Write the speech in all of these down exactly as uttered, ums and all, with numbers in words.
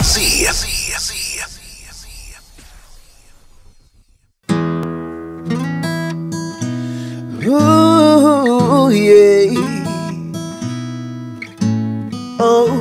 Z. Ooh, yeah. Oh.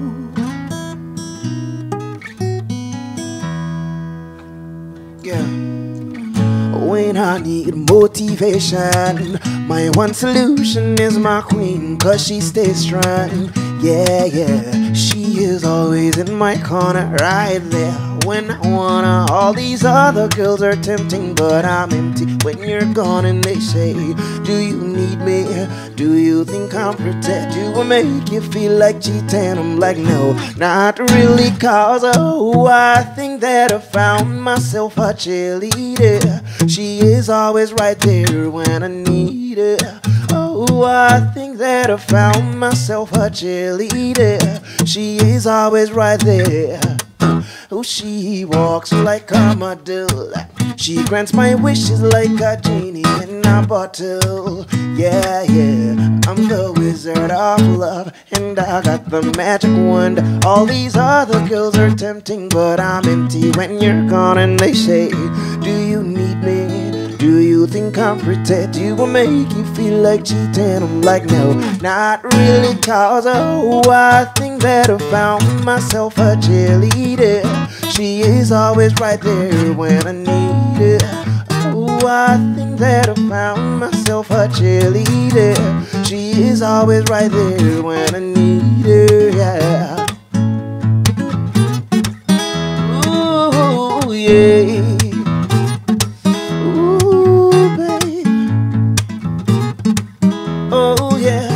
Yeah. When I need motivation, my one solution is my queen, cause she stays strong. Yeah, yeah, she is always in my corner, right there when I wanna. All these other girls are tempting, but I'm empty when you're gone. And they say, do you need me? Do you think I'm pretend? Do I make you feel like cheating? I'm like, no, not really, cause oh, I think that I found myself a cheerleader. She is always right there when I need her. Oh, I think that I found myself a cheerleader. She is always right there. Oh, she walks like a model. She grants my wishes like a genie in a bottle. Yeah, yeah, I'm the wizard of love, and I got the magic wand. All these other girls are tempting, but I'm empty when you're gone. And they say, do you need me? Do you think I'm pretend? Do I make you feel like cheating? I'm like, no, not really, cause oh, I think that I found myself a cheerleader. She is always right there when I need her. Oh, I think that I found myself a cheerleader. She is always right there when I need her, yeah. Ooh, yeah. Oh yeah.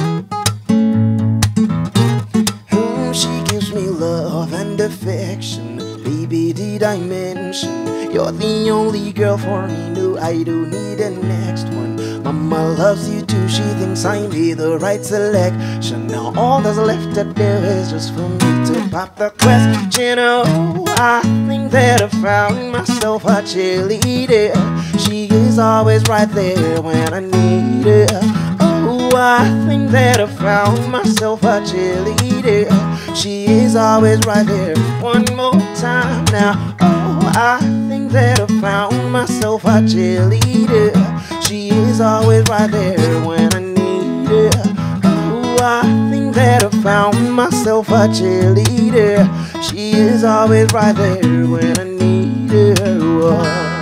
Mm, she gives me love and affection. Baby, did I mention you're the only girl for me? No, I don't need a next one. Mama loves you too. She thinks I made the right selection. Now all that's left to do is just for me to pop the question. Oh, I think that I found myself a cheerleader. She is always right there when I need her. I think that I found myself a cheerleader. She is always right there. One more time now. Oh, I think that I found myself a cheerleader. She is always right there when I need her. Oh, I think that I found myself a cheerleader. She is always right there when I need her. Oh.